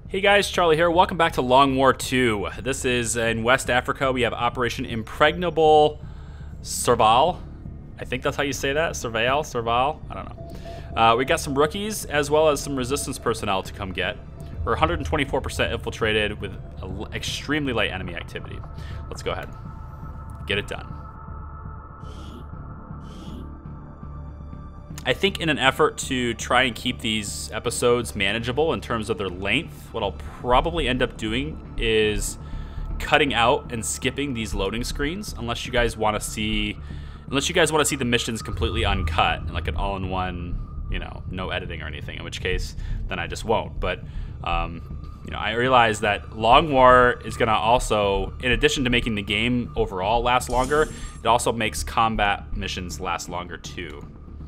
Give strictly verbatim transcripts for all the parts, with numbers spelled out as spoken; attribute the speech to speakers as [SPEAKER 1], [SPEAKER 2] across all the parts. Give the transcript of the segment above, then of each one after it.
[SPEAKER 1] Hey guys, Charlie here. Welcome back to Long War two. This is in West Africa. We have Operation Impregnable Serval. I think that's how you say that. Serval? Serval? I don't know. Uh, we got some rookies as well as some resistance personnel to come get. We're one hundred twenty-four percent infiltrated with a extremely light enemy activity. Let's go ahead. Get it done. I think in an effort to try and keep these episodes manageable in terms of their length, what I'll probably end up doing is cutting out and skipping these loading screens unless you guys want to see unless you guys want to see the missions completely uncut and like an all-in-one, you know, no editing or anything, in which case then I just won't. But um, you know, I realize that Long War is going to also, in addition to making the game overall last longer, it also makes combat missions last longer too.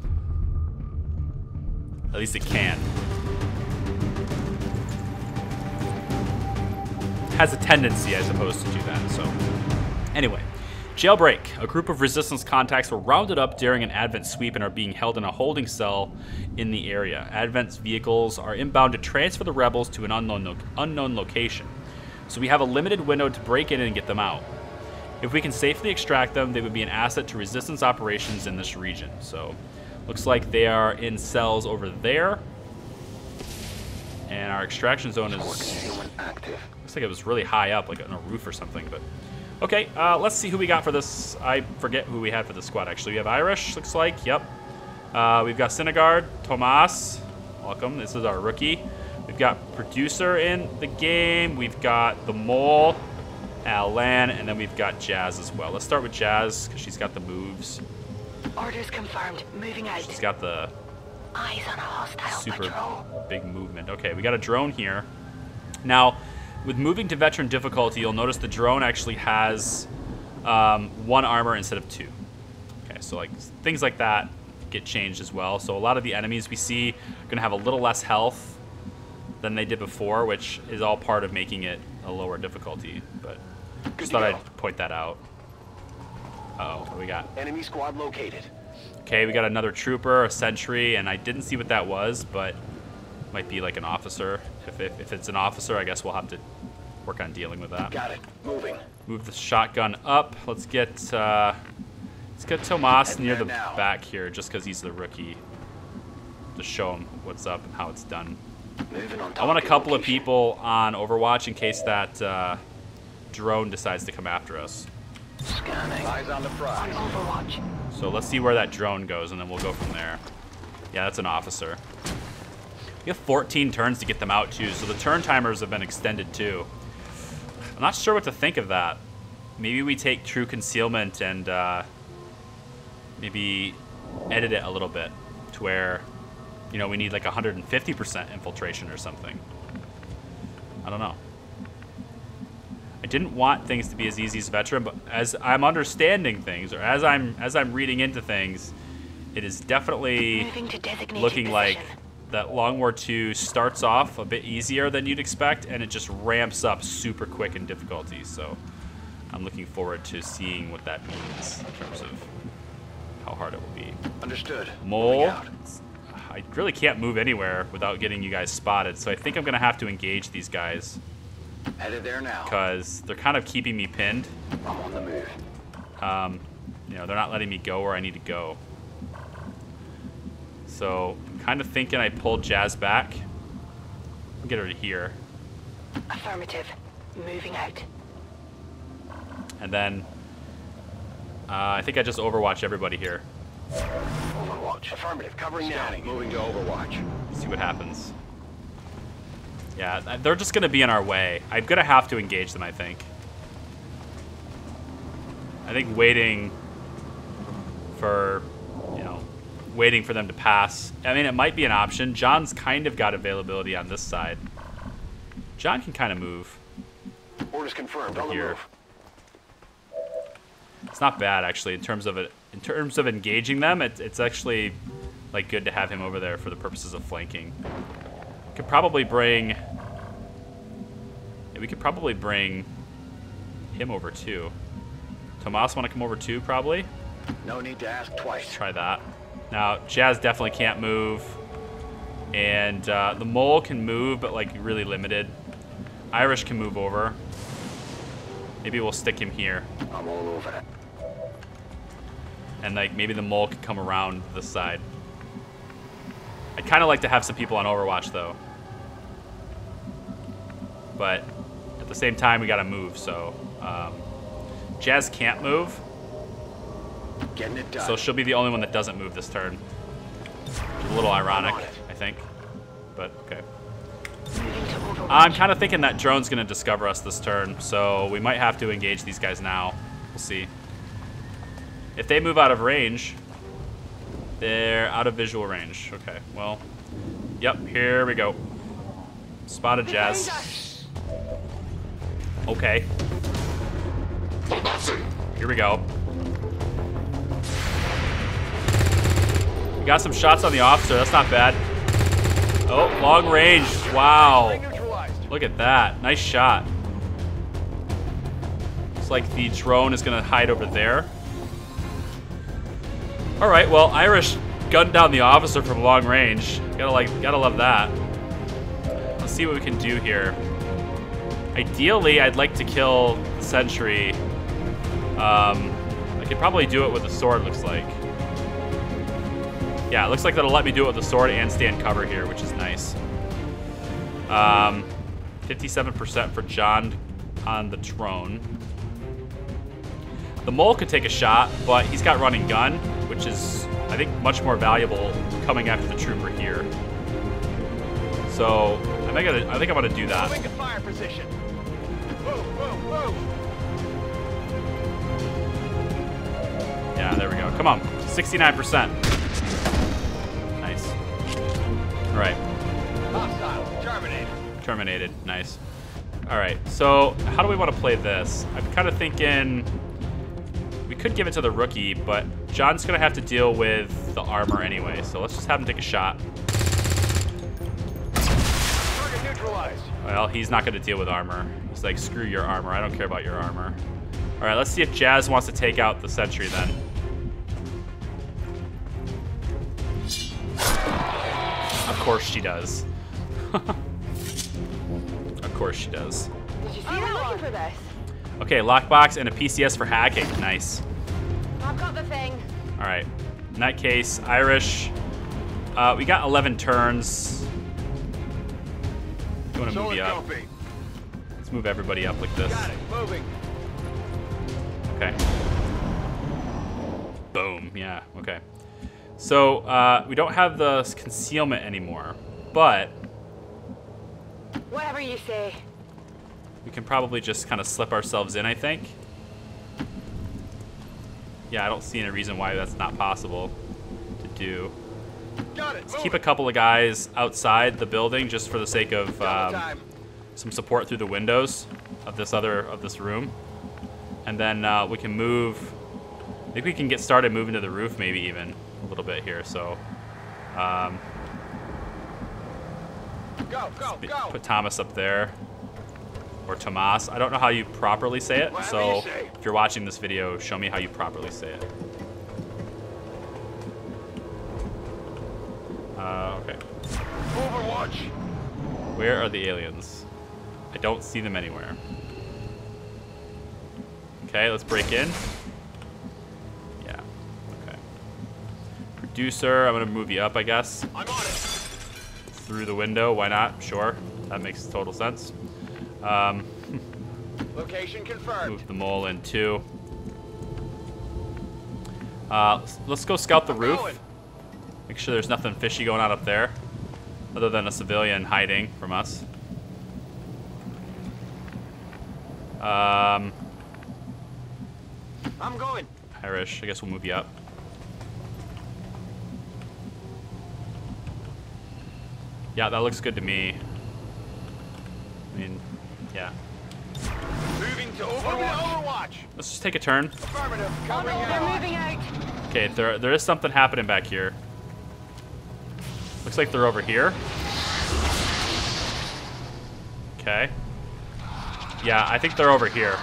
[SPEAKER 1] At least it can. Has a tendency, I suppose, to do that. So, anyway, jailbreak. A group of resistance contacts were rounded up during an Advent sweep and are being held in a holding cell in the area. Advent's vehicles are inbound to transfer the rebels to an unknown lo unknown location. So we have a limited window to break in and get them out. If we can safely extract them, they would be an asset to resistance operations in this region. So. Looks like they are in cells over there. And our extraction zone is... Looks like it was really high up, like on a roof or something. But okay, uh, let's see who we got for this. I forget who we had for the squad, actually. We have Irish, looks like. Yep. Uh, we've got Synagard, Tomas. Welcome. This is our rookie. We've got Producer in the game. We've got the Mole, Alan, and then we've got Jazz as well. Let's start with Jazz, because she's got the moves.
[SPEAKER 2] Orders confirmed. Moving out.
[SPEAKER 1] She's got the
[SPEAKER 2] eyes on a hostile
[SPEAKER 1] super
[SPEAKER 2] patrol.
[SPEAKER 1] Big movement. Okay, we got a drone here. Now, with moving to veteran difficulty, you'll notice the drone actually has um, one armor instead of two. Okay, so like things like that get changed as well. So a lot of the enemies we see are going to have a little less health than they did before, which is all part of making it a lower difficulty. But just thought I'd point that out. Uh-oh, what do we got?
[SPEAKER 3] Enemy squad located.
[SPEAKER 1] Okay, we got another trooper, a sentry, and I didn't see what that was, but might be like an officer. If, if, if it's an officer, I guess we'll have to work on dealing with that.
[SPEAKER 3] Got it. Moving.
[SPEAKER 1] Move the shotgun up. Let's get uh, let's get Tomas near the
[SPEAKER 3] now.
[SPEAKER 1] back here, just because he's the rookie. To show him what's up and how it's done.
[SPEAKER 3] Moving on
[SPEAKER 1] I want a couple
[SPEAKER 3] location.
[SPEAKER 1] of people on Overwatch in case that uh, drone decides to come after us.
[SPEAKER 3] Scanning. Eyes on the prize.
[SPEAKER 2] On Overwatch.
[SPEAKER 1] So let's see where that drone goes, and then we'll go from there. Yeah, that's an officer. We have fourteen turns to get them out, too, so the turn timers have been extended, too. I'm not sure what to think of that. Maybe we take true concealment and uh, maybe edit it a little bit to where, you know, we need like one hundred fifty percent infiltration or something. I don't know. I didn't want things to be as easy as veteran, but as I'm understanding things, or as I'm as I'm reading into things, it is definitely
[SPEAKER 2] Moving to designated
[SPEAKER 1] looking
[SPEAKER 2] position.
[SPEAKER 1] like that Long War two starts off a bit easier than you'd expect, and it just ramps up super quick in difficulty. So I'm looking forward to seeing what that means in terms of how hard it will be.
[SPEAKER 3] Understood.
[SPEAKER 1] Mole. I really can't move anywhere without getting you guys spotted, so I think I'm gonna have to engage these guys.
[SPEAKER 3] Headed there now.
[SPEAKER 1] Because they're kind of keeping me pinned.
[SPEAKER 3] I'm on the move.
[SPEAKER 1] Um, you know, they're not letting me go where I need to go. So I'm kind of thinking I pull Jazz back. Get her to here.
[SPEAKER 2] Affirmative. Moving out.
[SPEAKER 1] And then uh, I think I just Overwatch everybody here.
[SPEAKER 3] Overwatch. Affirmative. Covering now. Moving to Overwatch.
[SPEAKER 1] See what happens. Yeah, they're just going to be in our way. I'm going to have to engage them, I think. I think waiting for, you know, waiting for them to pass. I mean, it might be an option. John's kind of got availability on this side. John can kind of move.
[SPEAKER 3] Orders confirmed.
[SPEAKER 1] Over
[SPEAKER 3] On the
[SPEAKER 1] here.
[SPEAKER 3] move.
[SPEAKER 1] It's not bad, actually, in terms of it. In terms of engaging them, it, it's actually like good to have him over there for the purposes of flanking. Could probably bring. Yeah, we could probably bring him over too. Tomas want to come over too, probably.
[SPEAKER 3] No need to ask twice.
[SPEAKER 1] Try that. Now, Jazz definitely can't move, and uh, the Mole can move, but like really limited. Irish can move over. Maybe we'll stick him here.
[SPEAKER 3] I'm all over it.
[SPEAKER 1] And like maybe the mole could come around this side. I'd kind of like to have some people on Overwatch though. But at the same time, we gotta move, so. Um, Jazz can't move.
[SPEAKER 3] Getting it done.
[SPEAKER 1] So she'll be the only one that doesn't move this turn. Which is a little ironic, I think. But, okay. I'm kind of thinking that drone's gonna discover us this turn, so we might have to engage these guys now. We'll see. If they move out of range, they're out of visual range. Okay, well, yep, here we go. Spotted Jazz. Okay. Here we go. We got some shots on the officer. That's not bad. Oh, long range. Wow. Look at that. Nice shot. Looks like the drone is going to hide over there. All right, well, Irish gunned down the officer from long range. Gotta like, gotta love that. Let's see what we can do here. Ideally, I'd like to kill the sentry. Um, I could probably do it with a sword, looks like. Yeah, it looks like that'll let me do it with a sword and stand cover here, which is nice. Um, fifty-seven percent for John on the drone. The mole could take a shot, but he's got running gun, which is, I think, much more valuable coming after the trooper here. So, I think, I think I'm gonna do that.
[SPEAKER 3] Moving to fire position. Move, move, move.
[SPEAKER 1] Yeah, there we go. Come on, sixty-nine percent. Nice. All right.
[SPEAKER 3] Hostile, terminated.
[SPEAKER 1] Terminated, nice. All right, so how do we want to play this? I'm kind of thinking we could give it to the rookie, but John's gonna have to deal with the armor anyway, so let's just have him take a shot.
[SPEAKER 3] Target neutralized.
[SPEAKER 1] Well, he's not gonna deal with armor. He's like, screw your armor, I don't care about your armor. All right, let's see if Jazz wants to take out the sentry then. Of course she does. Of course she does.
[SPEAKER 2] Did you see I'm looking for this?
[SPEAKER 1] Okay, lockbox and a P C S for hacking. Nice.
[SPEAKER 2] I've got the thing.
[SPEAKER 1] All right. In that case, Irish. Uh, we got eleven turns. You want to move you up? Let's move everybody up like this.
[SPEAKER 3] Got it. Moving.
[SPEAKER 1] Okay. Boom. Yeah. Okay. So uh, we don't have the concealment anymore, but
[SPEAKER 2] Whatever you say.
[SPEAKER 1] we can probably just kind of slip ourselves in, I think. Yeah, I don't see any reason why that's not possible to do.
[SPEAKER 3] Got it.
[SPEAKER 1] Let's keep a couple of guys outside the building just for the sake of um, some support through the windows of this other of this room, and then uh, we can move. I think we can get started moving to the roof, maybe even a little bit here. So. Um,
[SPEAKER 3] Go, go, go.
[SPEAKER 1] Put Thomas up there. Or Tomas. I don't know how you properly say it,
[SPEAKER 3] Whatever
[SPEAKER 1] so
[SPEAKER 3] you say.
[SPEAKER 1] if you're watching this video, show me how you properly say it. Uh, okay.
[SPEAKER 3] Overwatch.
[SPEAKER 1] Where are the aliens? I don't see them anywhere. Okay, let's break in. Yeah, okay. Producer, I'm gonna move you up, I guess.
[SPEAKER 3] I'm on it.
[SPEAKER 1] Through the window, why not? Sure, that makes total sense. Um,
[SPEAKER 3] Location confirmed.
[SPEAKER 1] move the mole in too. Uh, let's, let's go scout the
[SPEAKER 3] I'm
[SPEAKER 1] roof.
[SPEAKER 3] going.
[SPEAKER 1] Make sure there's nothing fishy going on up there, other than a civilian hiding from us. Um,
[SPEAKER 3] I'm going.
[SPEAKER 1] Irish, I guess we'll move you up. Yeah, that looks good to me. I mean, yeah.
[SPEAKER 3] Moving to Overwatch. Overwatch.
[SPEAKER 1] Let's just take a turn.
[SPEAKER 3] Affirmative.
[SPEAKER 2] Oh
[SPEAKER 3] Covering
[SPEAKER 2] no,
[SPEAKER 3] out.
[SPEAKER 2] they're moving out.
[SPEAKER 1] Okay, there, there is something happening back here. Looks like they're over here. Okay. Yeah, I think they're over here.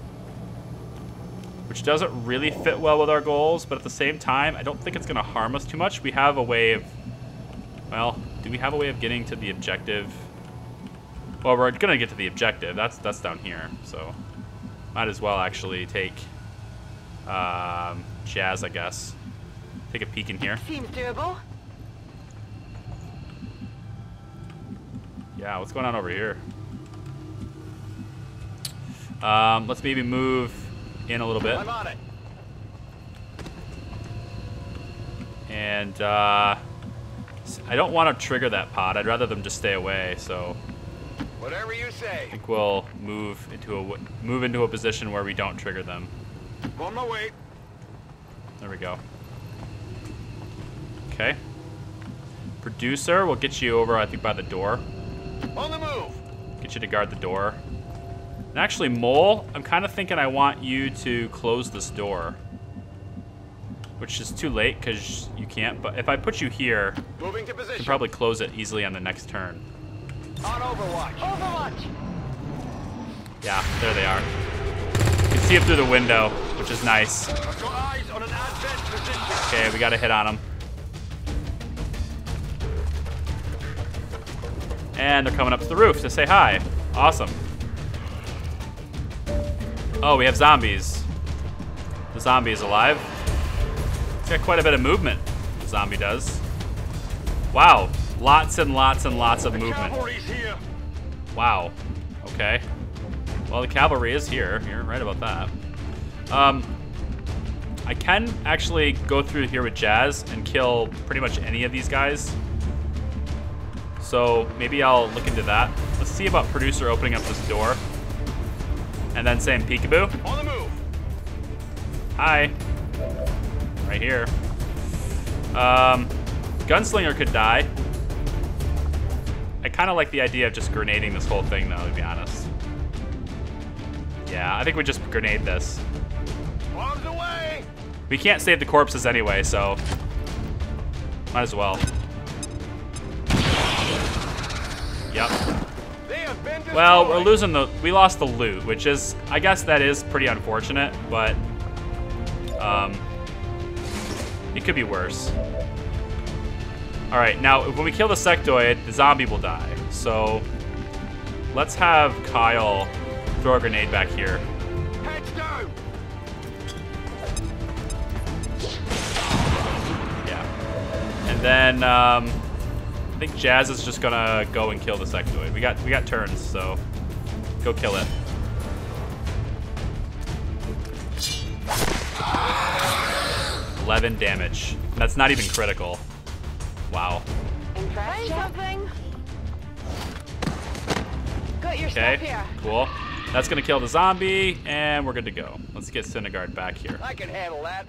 [SPEAKER 1] Which doesn't really fit well with our goals, but at the same time, I don't think it's going to harm us too much. We have a way of... Well, do we have a way of getting to the objective? Well, we're gonna get to the objective. That's that's down here, so might as well actually take um, Jazz, I guess. Take a peek in here.
[SPEAKER 2] Seems doable.
[SPEAKER 1] Yeah, what's going on over here? Um, let's maybe move in a little bit.
[SPEAKER 3] I'm on it.
[SPEAKER 1] And uh, I don't want to trigger that pod. I'd rather them just stay away. So
[SPEAKER 3] Whatever you
[SPEAKER 1] I
[SPEAKER 3] say.
[SPEAKER 1] think we'll move into a w move into a position where we don't trigger them.
[SPEAKER 3] On my way.
[SPEAKER 1] There we go. Okay. Producer, we'll get you over, I think, by the door.
[SPEAKER 3] On the move.
[SPEAKER 1] Get you to guard the door. And actually, Mole, I'm kind of thinking I want you to close this door. Which is too late because you can't. But if I put you here,
[SPEAKER 3] Moving to
[SPEAKER 1] you
[SPEAKER 3] position.
[SPEAKER 1] can probably close it easily on the next turn.
[SPEAKER 3] On Overwatch.
[SPEAKER 2] Overwatch.
[SPEAKER 1] Yeah, there they are. You can see it through the window, which is nice.
[SPEAKER 3] I've got eyes on an advent position.
[SPEAKER 1] Okay, we got a hit on them. And they're coming up to the roof to say hi. Awesome. Oh, we have zombies. The zombie is alive. It's got quite a bit of movement, the zombie does. Wow, lots and lots and lots of
[SPEAKER 3] The
[SPEAKER 1] movement.
[SPEAKER 3] cavalry's here.
[SPEAKER 1] Wow, okay. Well, the cavalry is here. You're right about that. Um, I can actually go through here with Jazz and kill pretty much any of these guys. So maybe I'll look into that. Let's see about Producer opening up this door. And then saying peekaboo.
[SPEAKER 3] On the move.
[SPEAKER 1] Hi. Right here. Um, Gunslinger could die. I kind of like the idea of just grenading this whole thing, though, to be honest. Yeah, I think we just grenade this.
[SPEAKER 3] Bombs away.
[SPEAKER 1] We can't save the corpses anyway, so might as well. Yep.
[SPEAKER 3] They have been destroyed.
[SPEAKER 1] Well, we're losing the... We lost the loot, which is... I guess that is pretty unfortunate, but... Um... It could be worse. Alright, now, when we kill the sectoid, the zombie will die. So... Let's have Kyle throw a grenade back here.
[SPEAKER 3] Heads down.
[SPEAKER 1] Yeah. And then, um... I think Jazz is just gonna go and kill the sectoid. We got we got turns, so go kill it. eleven damage. That's not even critical. Wow.
[SPEAKER 2] Impressed? Something. Got your
[SPEAKER 1] Okay,
[SPEAKER 2] stuff here.
[SPEAKER 1] cool. That's gonna kill the zombie, and we're good to go. Let's get Syndergaard back here.
[SPEAKER 3] I can handle that.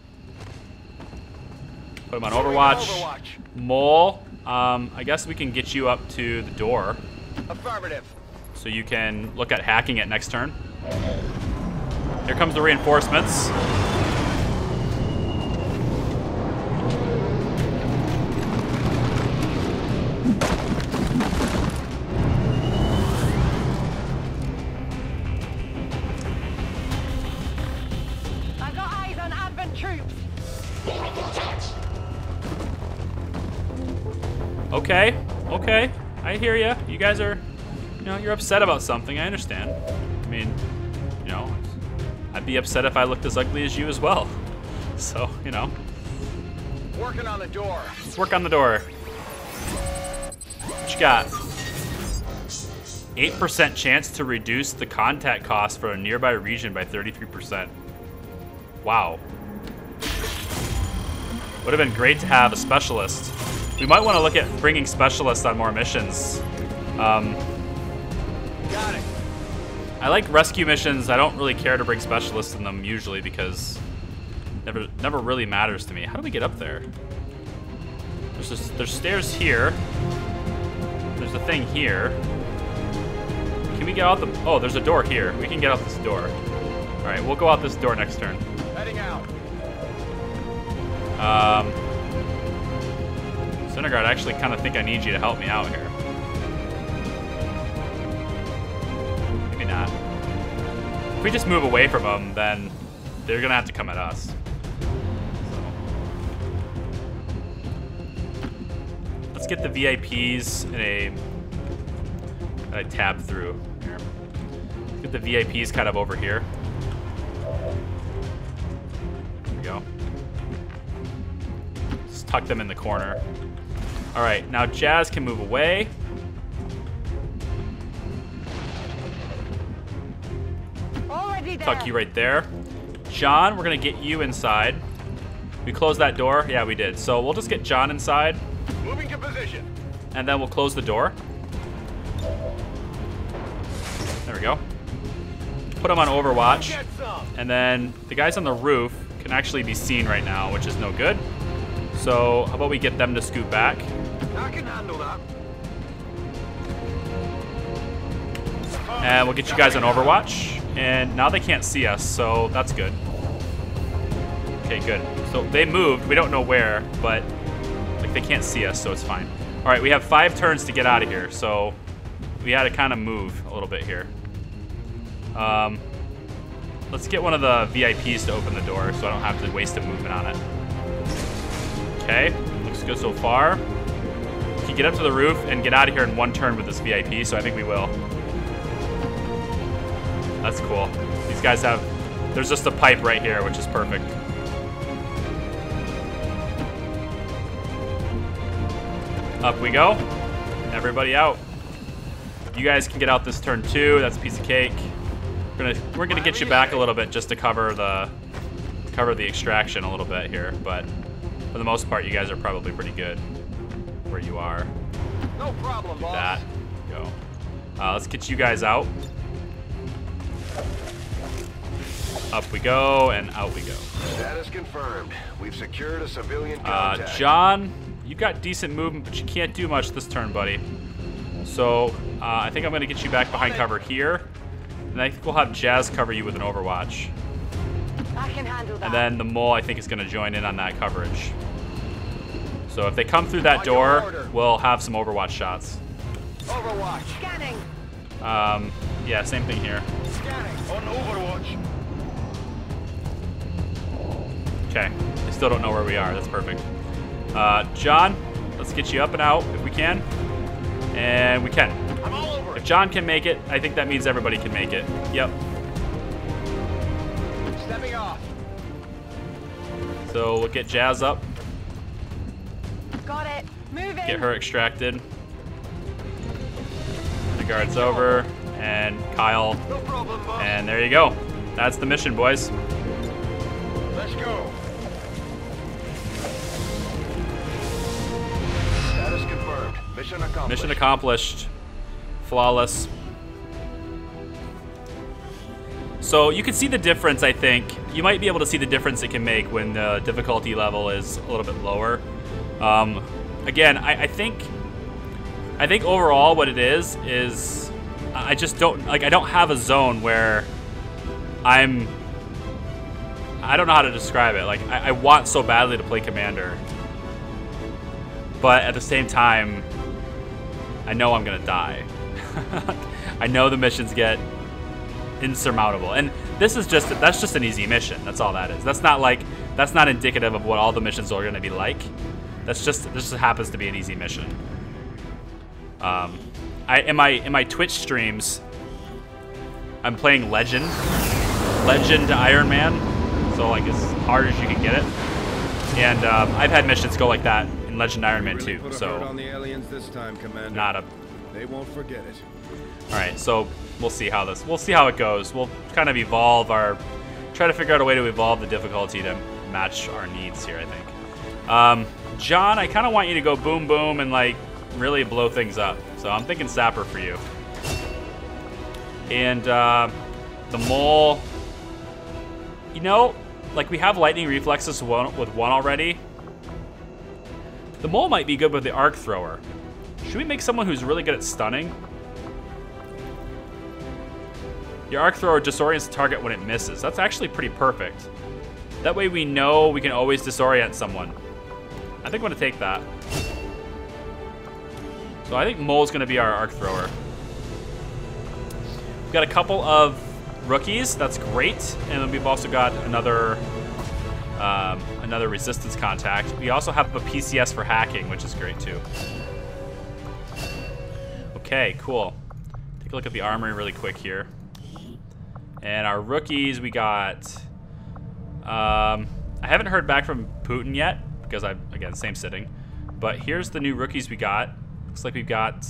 [SPEAKER 1] Put him on
[SPEAKER 3] Moving to
[SPEAKER 1] Overwatch.
[SPEAKER 3] Overwatch.
[SPEAKER 1] Mole, um, I guess we can get you up to the door.
[SPEAKER 3] Affirmative.
[SPEAKER 1] So you can look at hacking it next turn. Here comes the reinforcements.
[SPEAKER 2] I've got eyes on Advent troops.
[SPEAKER 1] Okay, okay, I hear you. You guys are, you know, you're upset about something. I understand. I mean, you know, I'd be upset if I looked as ugly as you as well. So, you know,
[SPEAKER 3] Working on the door.
[SPEAKER 1] let's work on the door. What you got? eight percent chance to reduce the contact cost for a nearby region by thirty-three percent. Wow. Would have been great to have a specialist. We might want to look at bringing specialists on more missions. Um,
[SPEAKER 3] Got it.
[SPEAKER 1] I like rescue missions. I don't really care to bring specialists in them usually because never never really matters to me. How do we get up there? There's this, there's stairs here. There's a thing here. Can we get out the... Oh, there's a door here. We can get out this door. All right, we'll go out this door next turn.
[SPEAKER 3] Heading out.
[SPEAKER 1] Um, Syndergaard, I actually kind of think I need you to help me out here. Maybe not. If we just move away from them, then they're gonna have to come at us. So. Let's get the V I Ps in a that I tabbed through. Here. Let's get the V I Ps kind of over here. There we go. Just tuck them in the corner. All right, now Jazz can move away.
[SPEAKER 2] Already there.
[SPEAKER 1] Tuck you right there. John, we're gonna get you inside. We closed that door? Yeah, we did. So we'll just get John inside.
[SPEAKER 3] Moving to position.
[SPEAKER 1] And then we'll close the door. There we go. Put him on Overwatch.
[SPEAKER 3] Get some.
[SPEAKER 1] And then the guys on the roof can actually be seen right now, which is no good. So how about we get them to scoot back?
[SPEAKER 3] I can handle that.
[SPEAKER 1] And we'll get you guys on Overwatch. And now they can't see us, so that's good. Okay, good. So they moved. We don't know where, but like they can't see us, so it's fine. All right, we have five turns to get out of here, so we had to kind of move a little bit here. Um, let's get one of the V I Ps to open the door so I don't have to waste a movement on it. Okay, looks good so far. We can get up to the roof and get out of here in one turn with this V I P, so I think we will. That's cool. These guys have, there's just a pipe right here, which is perfect. Up we go. Everybody out. You guys can get out this turn too. That's a piece of cake. We're gonna we're gonna get you back a little bit just to cover the cover the extraction a little bit here, but for the most part, you guys are probably pretty good where you are.
[SPEAKER 3] No problem,
[SPEAKER 1] Do
[SPEAKER 3] boss.
[SPEAKER 1] that. Go. Uh, let's get you guys out. Up we go and out we go.
[SPEAKER 3] Status confirmed. We've secured a civilian
[SPEAKER 1] Uh,
[SPEAKER 3] contact.
[SPEAKER 1] John, you've got decent movement, but you can't do much this turn, buddy. So uh, I think I'm going to get you back behind cover here. And I think we'll have Jazz cover you with an Overwatch.
[SPEAKER 2] I can handle that.
[SPEAKER 1] And then the mole, I think, is going to join in on that coverage. So if they come through that door, we'll have some Overwatch shots.
[SPEAKER 3] Overwatch.
[SPEAKER 2] Scanning.
[SPEAKER 1] Um, yeah, same thing here.
[SPEAKER 3] Scanning. On Overwatch.
[SPEAKER 1] Okay, I still don't know where we are. That's perfect. Uh, John, let's get you up and out if we can. And we can.
[SPEAKER 3] I'm all over
[SPEAKER 1] If
[SPEAKER 3] it.
[SPEAKER 1] John can make it, I think that means everybody can make it. Yep.
[SPEAKER 3] Stepping off.
[SPEAKER 1] So we'll get Jazz up,
[SPEAKER 2] Got it. Moving.
[SPEAKER 1] get her extracted. The guard's over, and Kyle,
[SPEAKER 3] No problem, boss.
[SPEAKER 1] and there you go. That's the mission, boys.
[SPEAKER 3] Let's go. Status confirmed. Mission accomplished.
[SPEAKER 1] Mission accomplished. Flawless. So you can see the difference, I think. You might be able to see the difference it can make when the difficulty level is a little bit lower. Um, again, I, I think, I think overall what it is is I just don't like. I don't have a zone where I'm. I don't know how to describe it. Like I, I want so badly to play Commander, but at the same time, I know I'm gonna die. I know the missions get insurmountable, and this is just that's just an easy mission. That's all that is. That's not like that's not indicative of what all the missions are gonna be like. That's just this just happens to be an easy mission. Um, I in my in my Twitch streams, I'm playing Legend, Legend Iron Man, so like as hard as you can get it. And um, I've had missions go like that in Legend Iron Man
[SPEAKER 4] Really
[SPEAKER 1] too.
[SPEAKER 4] put a
[SPEAKER 1] So
[SPEAKER 4] hurt on the aliens this time, Commander.
[SPEAKER 1] not a.
[SPEAKER 4] They won't forget it.
[SPEAKER 1] All right, so we'll see how this. We'll see how it goes. We'll kind of evolve our, try to figure out a way to evolve the difficulty to match our needs here. I think. Um, John, I kind of want you to go boom boom and like really blow things up. So I'm thinking Sapper for you. And uh, the mole. You know, like we have lightning reflexes one, with one already. The mole might be good with the arc thrower. Should we make someone who's really good at stunning? Your arc thrower disorients the target when it misses. That's actually pretty perfect. That way we know we can always disorient someone. I think I'm gonna take that. So I think Mole's gonna be our arc thrower. We've got a couple of rookies, that's great. And then we've also got another um, another resistance contact. We also have a P C S for hacking, which is great too. Okay, cool. a look at the armory really quick here. And our rookies, we got... Um, I haven't heard back from Putin yet, because I, again, same sitting. But here's the new rookies we got. Looks like we've got...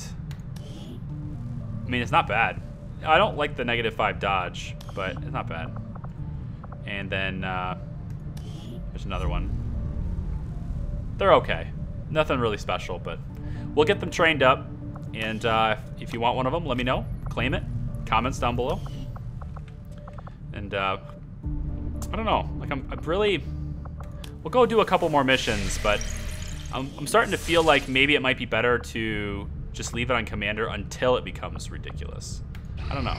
[SPEAKER 1] I mean, it's not bad. I don't like the negative five dodge, but it's not bad. And then, uh, there's another one. They're okay. Nothing really special, but we'll get them trained up. And uh, if you want one of them, let me know. Claim it. Comments down below. And uh, I don't know. Like I'm, I'm really. We'll go do a couple more missions, but I'm, I'm starting to feel like maybe it might be better to just leave it on commander until it becomes ridiculous. I don't know.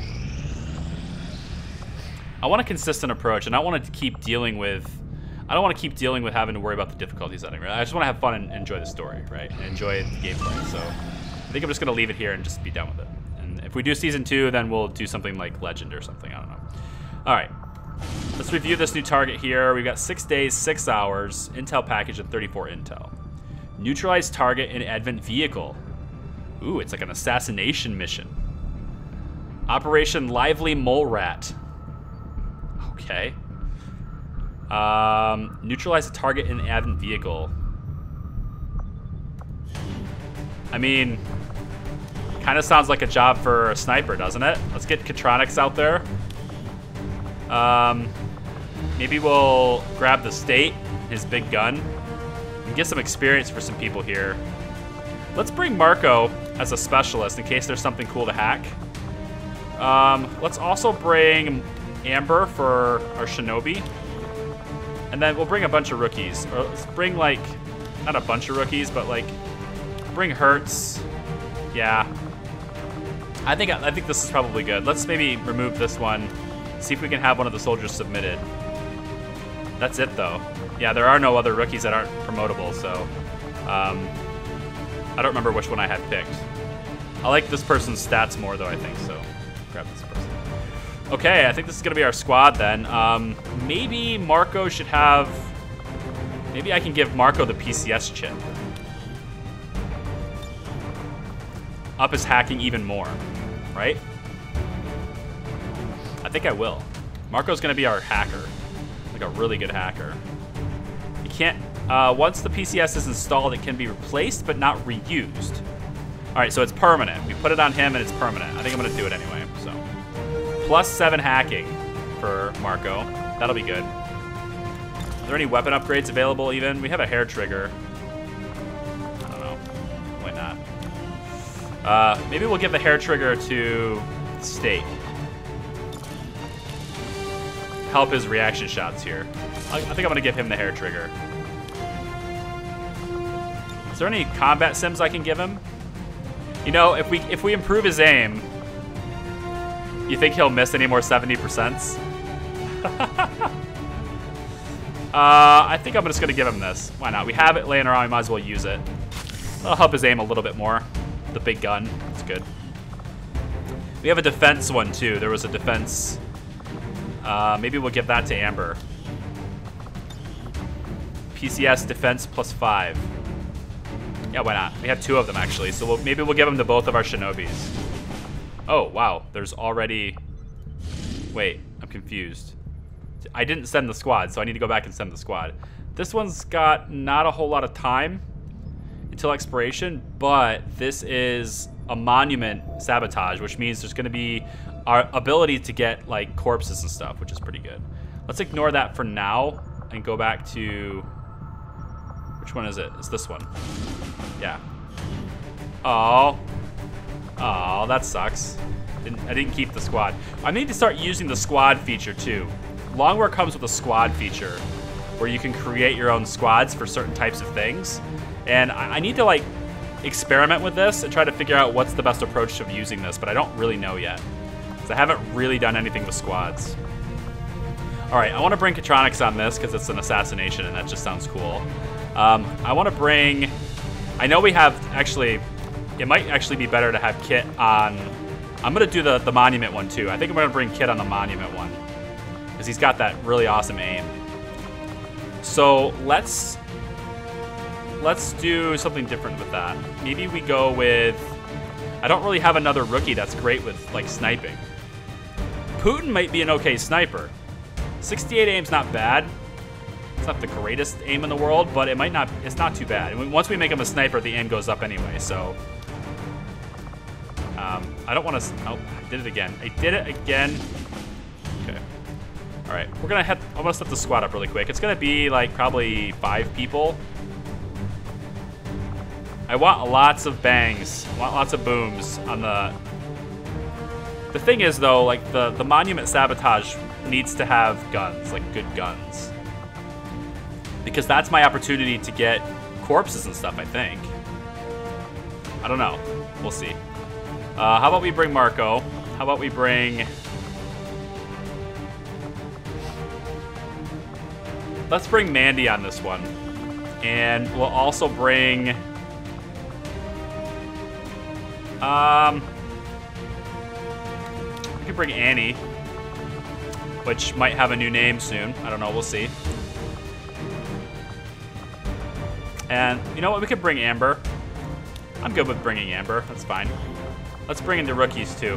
[SPEAKER 1] I want a consistent approach, and I want to keep dealing with. I don't want to keep dealing with having to worry about the difficulty setting. Right? I just want to have fun and enjoy the story, right? And enjoy the gameplay. So I think I'm just gonna leave it here and just be done with it. And if we do season two, then we'll do something like Legend or something. I don't know. All right, let's review this new target here. We've got six days, six hours, intel package and thirty-four intel. Neutralize target in Advent vehicle. Ooh, it's like an assassination mission. Operation Lively Mole Rat. Okay. Um, neutralize a target in Advent vehicle. I mean, kind of sounds like a job for a sniper, doesn't it? Let's get Katronics out there. Um, maybe we'll grab the State, his big gun, and get some experience for some people here. Let's bring Marco as a specialist in case there's something cool to hack. Um, let's also bring Amber for our Shinobi. And then we'll bring a bunch of rookies. Or let's bring, like, not a bunch of rookies, but, like, bring Hertz. Yeah. I think, I think this is probably good. Let's maybe remove this one. See if we can have one of the soldiers submitted. That's it, though. Yeah, there are no other rookies that aren't promotable, so um, I don't remember which one I had picked. I like this person's stats more, though, I think, so grab this person. Okay, I think this is going to be our squad, then. Um, maybe Marco should have... Maybe I can give Marco the P C S chip. Up his hacking even more, right? I think I will. Marco's gonna be our hacker. Like a really good hacker. You can't, uh, once the P C S is installed, it can be replaced, but not reused. All right, so it's permanent. We put it on him and it's permanent. I think I'm gonna do it anyway, so. Plus seven hacking for Marco. That'll be good. Are there any weapon upgrades available even? We have a hair trigger. I don't know, why not? Uh, maybe we'll give the hair trigger to State. Help his reaction shots here. I, I think I'm gonna give him the hair trigger. Is there any combat sims I can give him? You know, if we if we improve his aim, you think he'll miss any more seventy percents? uh, I think I'm just gonna give him this. Why not? We have it laying around, we might as well use it. That'll help his aim a little bit more. The big gun, that's good. We have a defense one too. There was a defense. Uh, maybe we'll give that to Amber. P C S defense plus five. Yeah, why not? We have two of them actually, so we'll, maybe we'll give them to both of our Shinobis. Oh, wow, there's already... Wait, I'm confused. I didn't send the squad, so I need to go back and send the squad. This one's got not a whole lot of time until expiration, but this is a monument sabotage, which means there's gonna be our ability to get like corpses and stuff, which is pretty good. Let's ignore that for now and go back to, which one is it? It's this one. Yeah. Oh. Oh, that sucks. Didn't, I didn't keep the squad. I need to start using the squad feature too. Longwear comes with a squad feature where you can create your own squads for certain types of things. And I, I need to like experiment with this and try to figure out what's the best approach to using this, but I don't really know yet. Because I haven't really done anything with squads. All right, I want to bring Katronics on this because it's an assassination and that just sounds cool. Um, I want to bring, I know we have actually, it might actually be better to have Kit on, I'm going to do the, the monument one too. I think I'm going to bring Kit on the monument one because he's got that really awesome aim. So let's, let's do something different with that. Maybe we go with, I don't really have another rookie that's great with, like, sniping. Putin might be an okay sniper. sixty-eight aim's not bad. It's not the greatest aim in the world, but it might not, it's not too bad. And once we make him a sniper, the aim goes up anyway, so. Um, I don't want to, oh, I did it again. I did it again. Okay. All right, we're gonna head, I'm gonna set the squad up really quick. It's gonna be like probably five people. I want lots of bangs, I want lots of booms on the, the thing is though, like the, the monument sabotage needs to have guns, like good guns. Because that's my opportunity to get corpses and stuff, I think. I don't know, we'll see. Uh, how about we bring Marco? How about we bring... Let's bring Mandy on this one. And we'll also bring... Um... We could bring Annie. Which might have a new name soon. I don't know, we'll see. And you know what, we could bring Amber. I'm good with bringing Amber, that's fine. Let's bring in the rookies too.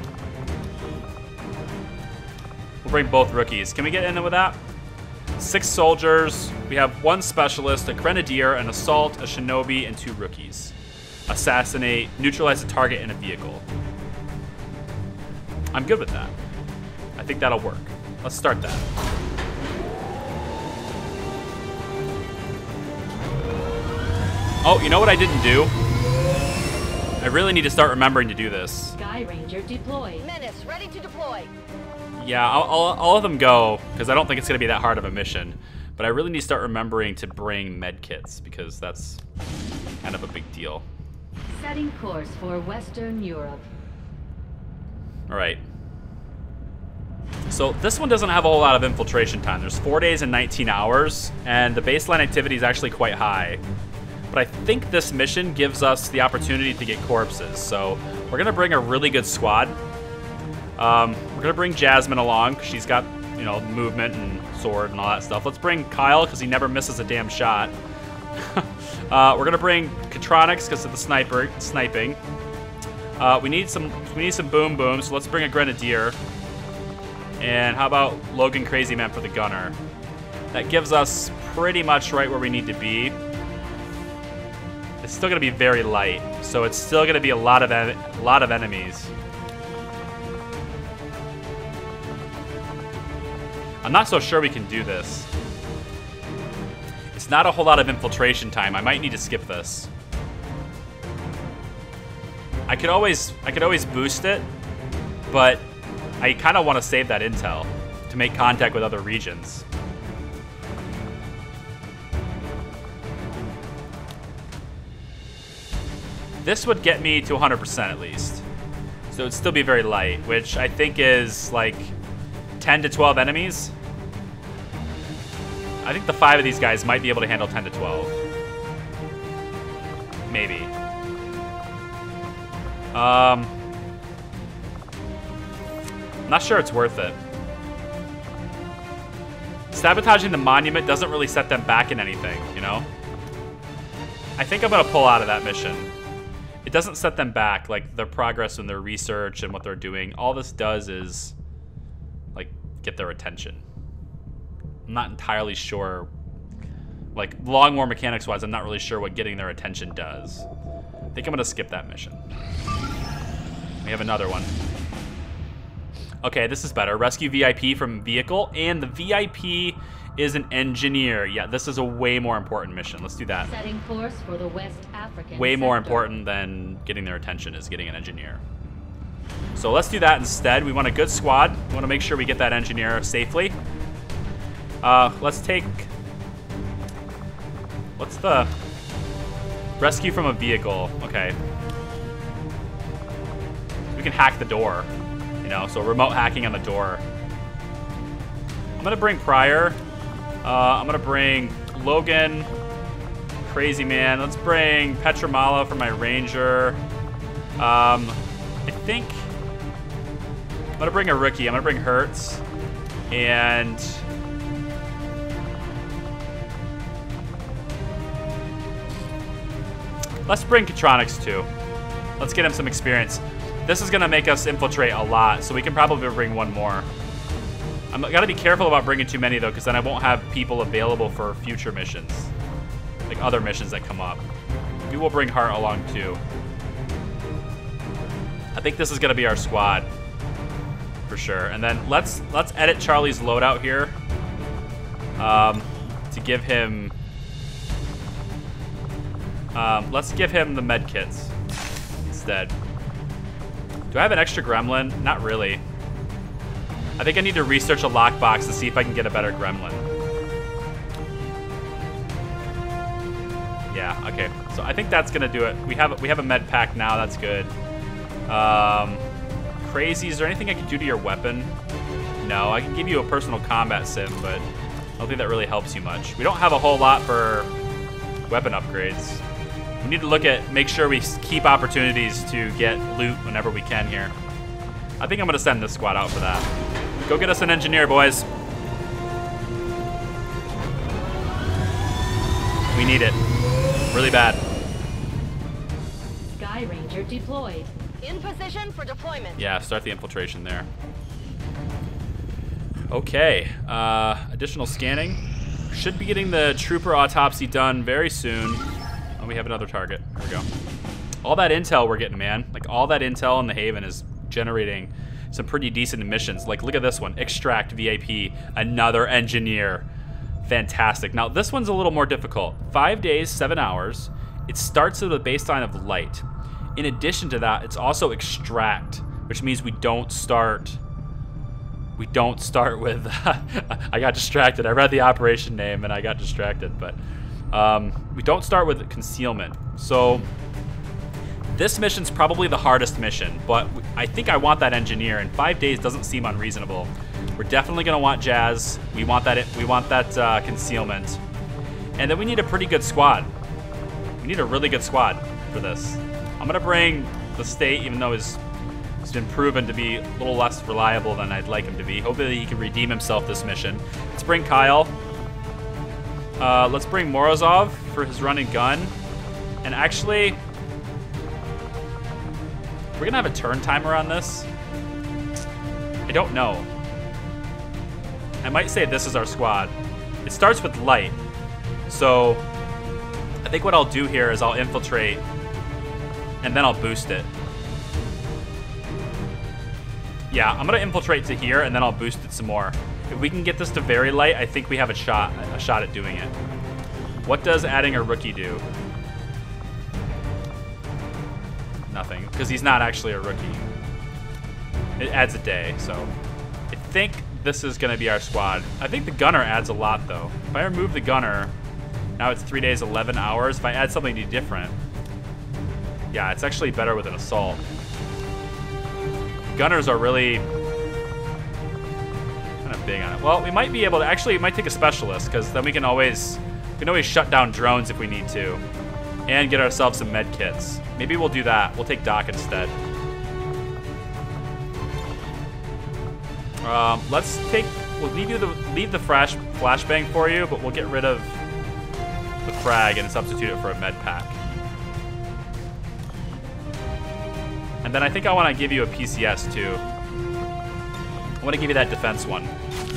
[SPEAKER 1] We'll bring both rookies. Can we get in with that? Six soldiers. We have one specialist, a grenadier, an assault, a shinobi, and two rookies. Assassinate, neutralize a target in a vehicle. I'm good with that. I think that'll work. Let's start that. Oh, you know what I didn't do? I really need to start remembering to do this.
[SPEAKER 5] Sky Ranger deployed.
[SPEAKER 2] Menace, ready to deploy.
[SPEAKER 1] Yeah, I'll, I'll, I'll let them go, because I don't think it's going to be that hard of a mission. But I really need to start remembering to bring med kits, because that's kind of a big deal.
[SPEAKER 5] Setting course for Western Europe.
[SPEAKER 1] All right. So this one doesn't have a whole lot of infiltration time. There's four days and nineteen hours, and the baseline activity is actually quite high. But I think this mission gives us the opportunity to get corpses. So we're gonna bring a really good squad. Um, we're gonna bring Jasmine along, because she's got, you know, movement and sword and all that stuff. Let's bring Kyle, because he never misses a damn shot. uh, we're gonna bring Catronics, because of the sniper sniping. Uh, we need some we need some boom booms, so let's bring a grenadier. And how about Logan Crazy Man for the gunner? That gives us pretty much right where we need to be. It's still gonna be very light, so it's still gonna be a lot of a lot of enemies. I'm not so sure we can do this. It's not a whole lot of infiltration time. I might need to skip this. I could always I could always boost it, but I kind of want to save that intel to make contact with other regions. This would get me to one hundred percent at least. So it'd still be very light, which I think is like ten to twelve enemies. I think the five of these guys might be able to handle ten to twelve. Maybe. Um, I'm not sure it's worth it. Sabotaging the monument doesn't really set them back in anything, you know? I think I'm gonna pull out of that mission. It doesn't set them back, like their progress and their research and what they're doing. All this does is like get their attention. I'm not entirely sure, like long war mechanics wise, I'm not really sure what getting their attention does. I think I'm gonna skip that mission. We have another one. Okay, this is better. Rescue V I P from vehicle, and the V I P is an engineer. Yeah, this is a way more important mission. Let's do that.
[SPEAKER 5] Setting course for the West African
[SPEAKER 1] Way more
[SPEAKER 5] sector.
[SPEAKER 1] important than getting their attention is getting an engineer. So let's do that instead. We want a good squad. We want to make sure we get that engineer safely. Uh, let's take... What's the... Rescue from a vehicle. Okay. We can hack the door. You know, so remote hacking on the door. I'm going to bring Pryor. Uh, I'm going to bring Logan. Crazy Man. Let's bring Petramala for my Ranger. Um, I think... I'm going to bring a rookie. I'm going to bring Hertz. And... Let's bring Catronics too. Let's get him some experience. This is gonna make us infiltrate a lot, so we can probably bring one more. I'm gotta be careful about bringing too many though, because then I won't have people available for future missions, like other missions that come up. We will bring Hart along too. I think this is gonna be our squad for sure. And then let's let's edit Charlie's loadout here um, to give him. Um, let's give him the med kits instead. Do I have an extra gremlin? Not really. I think I need to research a lockbox to see if I can get a better gremlin. Yeah, okay. So I think that's gonna do it. We have we have a med pack now. That's good. Um, crazy. Is there anything I can do to your weapon? No, I can give you a personal combat sim, but I don't think that really helps you much. We don't have a whole lot for weapon upgrades. We need to look at, make sure we keep opportunities to get loot whenever we can here. I think I'm gonna send this squad out for that. Go get us an engineer, boys. We need it. Really bad.
[SPEAKER 5] Sky Ranger deployed.
[SPEAKER 2] In position for deployment.
[SPEAKER 1] Yeah, start the infiltration there. Okay, uh, additional scanning. Should be getting the trooper autopsy done very soon. Oh, we have another target. There we go. All that intel we're getting, man. Like, all that intel in the Haven is generating some pretty decent missions. Like, look at this one. Extract V I P, another engineer. Fantastic. Now, this one's a little more difficult. Five days, seven hours. It starts with a baseline of light. In addition to that, it's also extract, which means we don't start... We don't start with... I got distracted. I read the operation name and I got distracted, but... Um, we don't start with concealment. So... This mission's probably the hardest mission, but I think I want that engineer, and five days doesn't seem unreasonable. We're definitely gonna want Jazz. We want that. We want that uh, concealment, and then we need a pretty good squad. We need a really good squad for this. I'm gonna bring the State, even though he's, he's been proven to be a little less reliable than I'd like him to be. Hopefully he can redeem himself this mission. Let's bring Kyle. Uh, let's bring Morozov for his run and gun, and actually. We're gonna have a turn timer on this. I don't know. I might say this is our squad. It starts with light. So I think what I'll do here is I'll infiltrate and then I'll boost it. Yeah, I'm gonna infiltrate to here and then I'll boost it some more. If we can get this to very light, I think we have a shot, a shot at doing it. What does adding a rookie do? Nothing, because he's not actually a rookie. It adds a day, so I think this is going to be our squad. I think the gunner adds a lot, though. If I remove the gunner, now it's three days, eleven hours. If I add something different, yeah, it's actually better with an assault. Gunners are really kind of big on it. Well, we might be able to, actually, it might take a specialist, because then we can always, we can always shut down drones if we need to, and get ourselves some med kits. Maybe we'll do that. We'll take Doc instead. Um, let's take. We'll leave you the leave the flash flashbang for you, but we'll get rid of the frag and substitute it for a med pack. And then I think I want to give you a P C S too. I want to give you that defense one.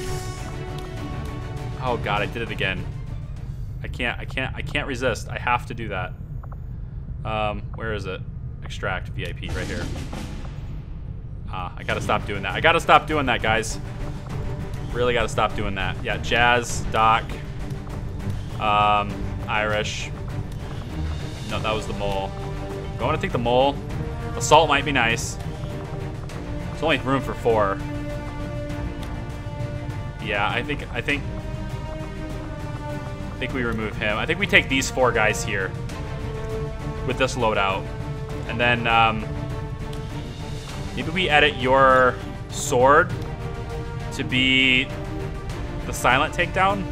[SPEAKER 1] Oh God, I did it again. I can't. I can't. I can't resist. I have to do that. Um, where is it? Extract V I P right here. Ah, I gotta stop doing that. I gotta stop doing that, guys. Really gotta stop doing that. Yeah, Jazz, Doc, um, Irish. No, that was the mole. Do I want to take the mole? Assault might be nice. There's only room for four. Yeah, I think I think I think we remove him. I think we take these four guys here with this loadout, and then um, maybe we edit your sword to be the silent takedown,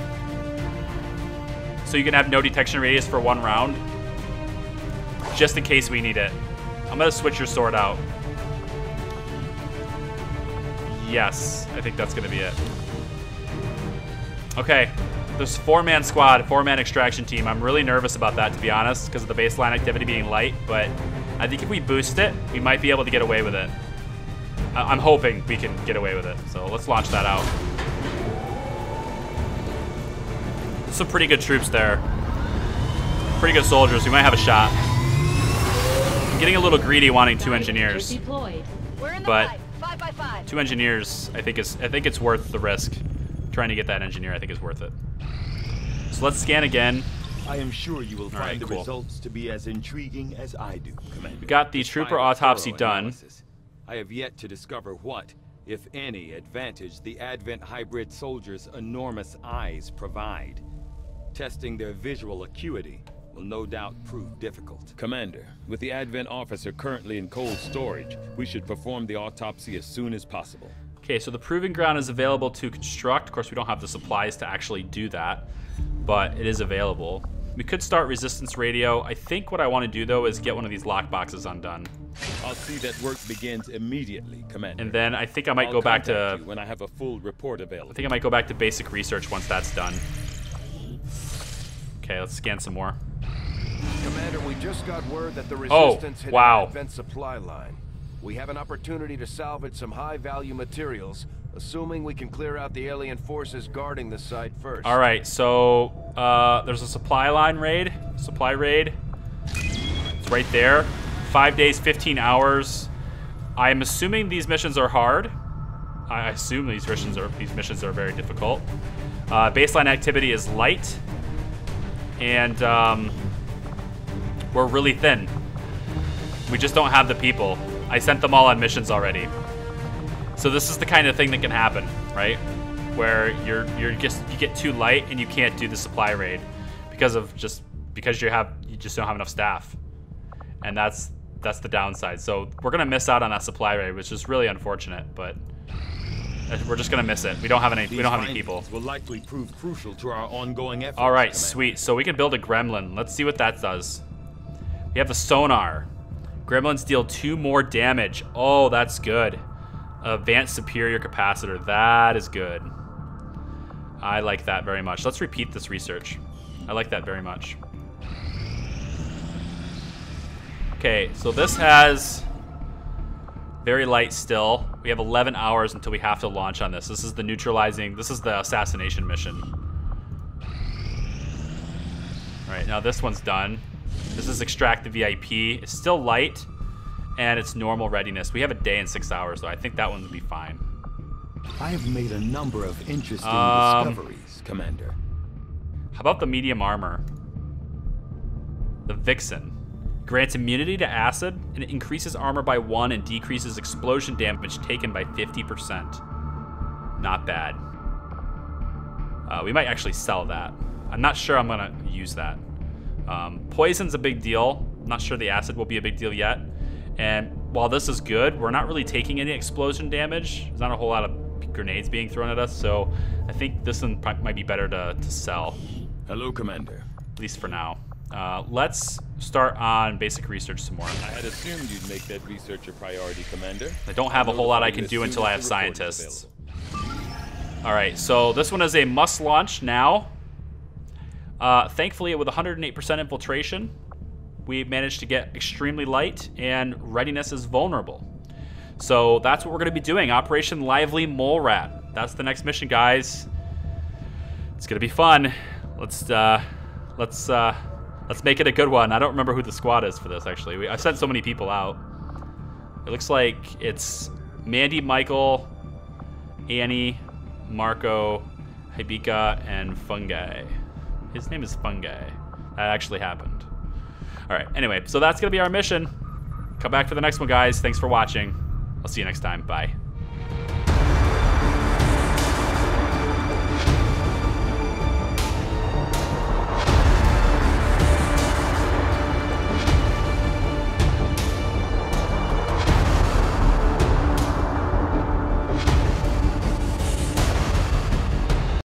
[SPEAKER 1] so you can have no detection radius for one round, just in case we need it. I'm gonna switch your sword out. Yes, I think that's gonna be it. Okay. There's four-man squad, four-man extraction team. I'm really nervous about that, to be honest, because of the baseline activity being light, but I think if we boost it, we might be able to get away with it. I I'm hoping we can get away with it. So let's launch that out. There's some pretty good troops there. Pretty good soldiers. We might have a shot. I'm getting a little greedy wanting two engineers.
[SPEAKER 5] Deployed.
[SPEAKER 2] We're in the
[SPEAKER 1] But
[SPEAKER 2] fight. Five by five.
[SPEAKER 1] two engineers, I think is I think it's worth the risk. Trying to get that engineer, I think is worth it. So let's scan again.
[SPEAKER 6] I am sure you will find
[SPEAKER 1] right,
[SPEAKER 6] the
[SPEAKER 1] cool.
[SPEAKER 6] results to be as intriguing as I do, Commander.
[SPEAKER 1] We got the
[SPEAKER 6] Despite
[SPEAKER 1] trooper
[SPEAKER 6] a
[SPEAKER 1] autopsy
[SPEAKER 6] thorough
[SPEAKER 1] done.
[SPEAKER 6] analysis, I have yet to discover what, if any, advantage the Advent hybrid soldiers' enormous eyes provide. Testing their visual acuity will no doubt prove difficult. Commander, with the Advent officer currently in cold storage, we should perform the autopsy as soon as possible.
[SPEAKER 1] Okay, so the proving ground is available to construct. Of course, we don't have the supplies to actually do that, but it is available. We could start resistance radio. I think what I want to do, though, is get one of these lock boxes undone.
[SPEAKER 6] I'll see that work begins immediately, Commander.
[SPEAKER 1] And then I think I might
[SPEAKER 6] I'll
[SPEAKER 1] go back to...
[SPEAKER 6] contact you when I have a full report available.
[SPEAKER 1] I think I might go back to basic research once that's done. Okay, let's scan some more.
[SPEAKER 4] Commander, we just got word that the
[SPEAKER 1] Oh,
[SPEAKER 4] resistance hit
[SPEAKER 1] wow.
[SPEAKER 4] an advent supply line. We have an opportunity to salvage some high-value materials, assuming we can clear out the alien forces guarding the site first.
[SPEAKER 1] All right, so uh, there's a supply line raid, supply raid. It's right there. Five days, fifteen hours. I'm assuming these missions are hard. I assume these missions are these missions are very difficult. Uh, baseline activity is light, and um, we're really thin. We just don't have the people. I sent them all on missions already. So this is the kind of thing that can happen, right? Where you're you're just you get too light and you can't do the supply raid because of just because you have you just don't have enough staff, and that's that's the downside. So we're gonna miss out on that supply raid, which is really unfortunate, but we're just gonna miss it. We don't have any we don't have any people.
[SPEAKER 6] Will likely prove crucial to our ongoing efforts.
[SPEAKER 1] All right,
[SPEAKER 6] Commander.
[SPEAKER 1] sweet. So we can build a gremlin. Let's see what that does. We have the sonar. Gremlins deal two more damage. Oh, that's good. Advanced superior capacitor. That is good. I like that very much. Let's repeat this research. I like that very much. Okay, so this has very light still. We have eleven hours until we have to launch on this. This is the neutralizing, this is the assassination mission. All right, now this one's done. This is extract the V I P. It's still light, and it's normal readiness. We have a day and six hours, though. I think that one would be fine.
[SPEAKER 6] I have made a number of interesting
[SPEAKER 1] Um,
[SPEAKER 6] discoveries, Commander.
[SPEAKER 1] How about the medium armor? The Vixen. Grants immunity to acid, and it increases armor by one and decreases explosion damage taken by fifty percent. Not bad. Uh, we might actually sell that. I'm not sure I'm gonna use that. Um, poison's a big deal. I'm not sure the acid will be a big deal yet. And while this is good, we're not really taking any explosion damage. There's not a whole lot of grenades being thrown at us, so I think this one might be better to, to sell.
[SPEAKER 6] Hello, Commander.
[SPEAKER 1] At least for now. Uh, let's start on basic research some more.
[SPEAKER 6] I had assumed you'd make that research a priority, Commander.
[SPEAKER 1] I don't have a whole lot I can do until I have scientists. All right, so this one is a must launch now. Uh, thankfully, with one hundred eight percent infiltration, we managed to get extremely light, and readiness is vulnerable. So that's what we're going to be doing. Operation Lively Mole Rat. That's the next mission, guys. It's going to be fun. Let's uh, let's uh, let's make it a good one. I don't remember who the squad is for this. Actually, we, I've sent so many people out. It looks like it's Mandy, Michael, Annie, Marco, Hibika, and Fungi. His name is Fungi. That actually happened. All right, anyway, so that's going to be our mission. Come back for the next one, guys. Thanks for watching. I'll see you next time. Bye.